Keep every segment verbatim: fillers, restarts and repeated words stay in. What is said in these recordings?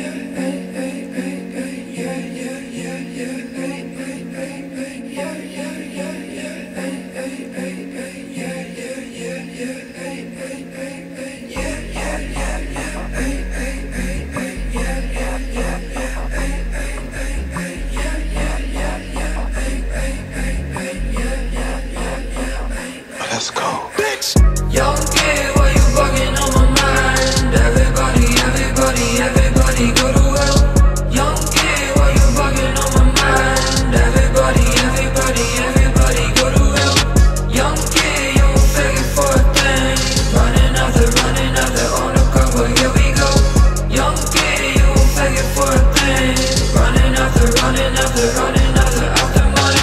Let's go. Bitch! Young kid, why you bugging on my mind? Everybody, everybody, everybody go to hell. Young kid, why you bugging on my mind? Everybody, everybody, everybody go to hell. Young kid, you won't fake it for a thing. Running out there, running out there on the cover, here we go. Young kid, you won't fake it for a thing. Running out there, running out there, running out there, out the money.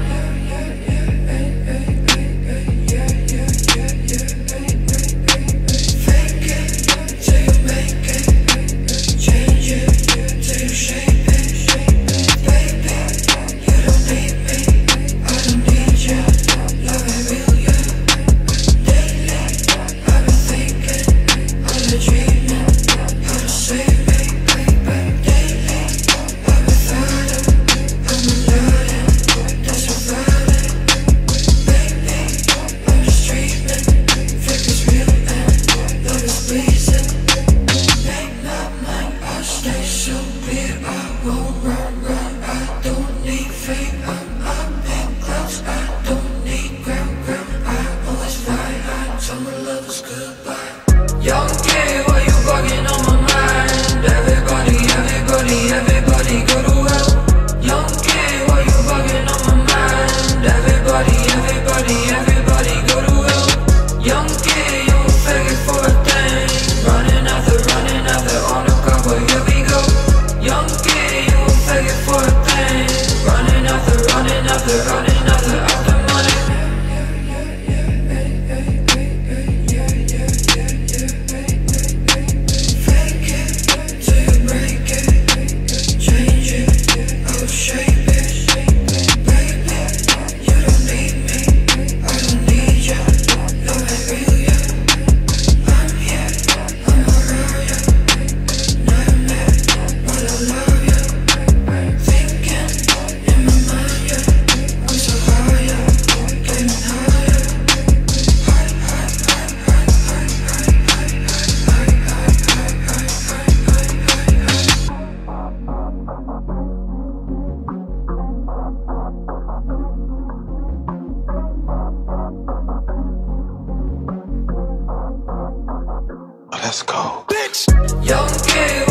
Young kid, why you bugging on my mind? Everybody, everybody, everybody go to hell. Young kid, why you bugging on my mind? Everybody, everybody, everybody go to hell. Young kid, you won't fake it for a thing. Running out there, running out there on the cover, here we go. Young kid, you won't fake it for a thing. Running out there, running out there, running out there, out the money. Let's go. Bitch! Young kid,